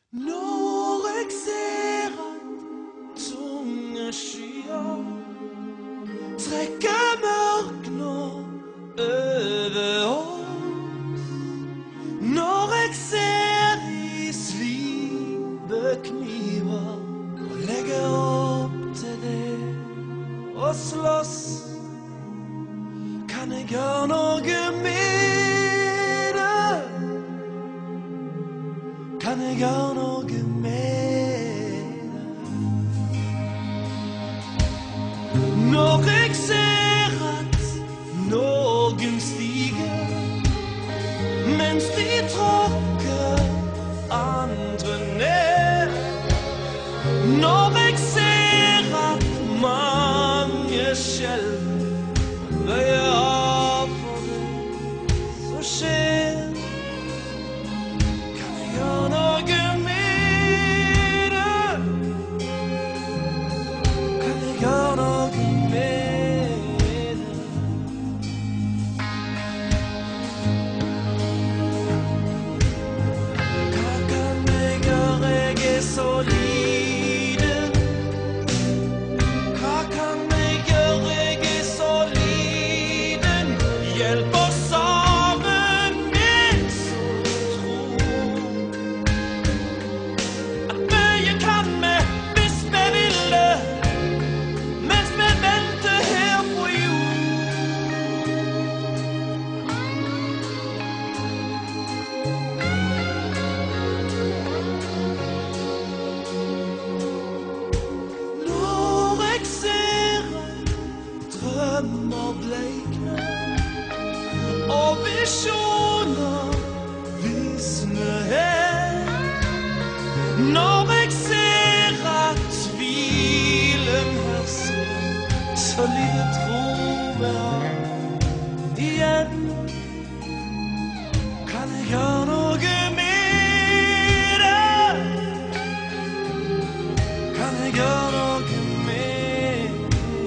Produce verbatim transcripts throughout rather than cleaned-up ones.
Når jeg ser at tunge skyer trekker mørk nå over oss, når jeg ser de slipe kniver og legger opp til det og slåss, kan jeg gjøre noe med det? Kan jeg gjøre noe med det? Når jeg ser at noen stiger mens de tråkker andre ned, når jeg ser at mange skjelver bøyer av for det som skjer, kan jeg gjøre noe med det? Kan jeg gjøre noe med det? Hva kan jeg gjøre? Jeg er så liten. Hva kan jeg gjøre? Jeg er så liten. Hjelp oss sammen med så tro at mye kan vi hvis vi ville, mens vi venter her på jord. Når jeg ser at drømmer bleikner og visjoner visner her, når jeg ser at tvilen hersker, så lite tror vi har igjen, kan jeg gjøre noe med det? Kan jeg gjøre noe med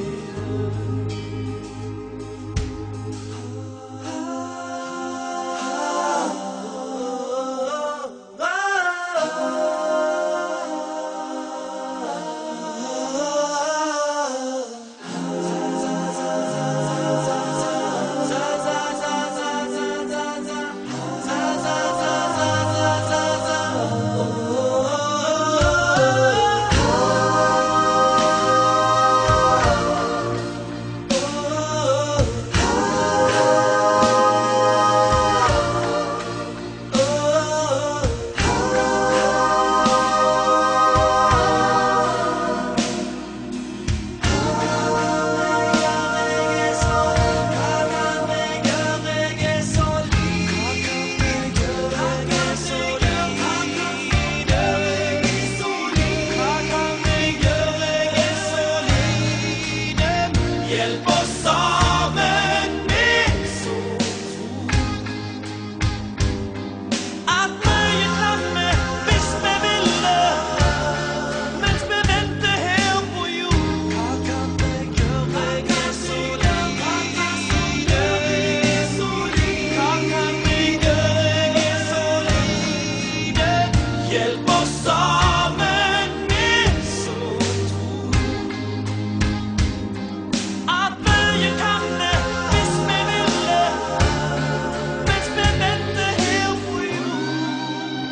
hjelp oss sammen med så tro at mye kan vi hvis vi ville, mens vi venter her på jord. Hva kan jeg gjøre? Jeg er så liten. Jeg er så liten. Hva kan jeg gjøre? Jeg er så liten. Hjelp oss sammen med så tro at mye kan vi hvis vi ville, mens vi venter her på jord.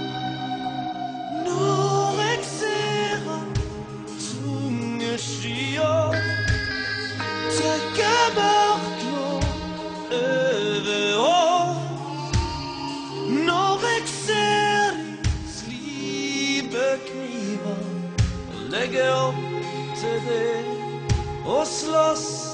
Når jeg ser at tunge skyer trekker mørk nå over oss, når jeg ser de slipe kniver og legger opp til det og slåss,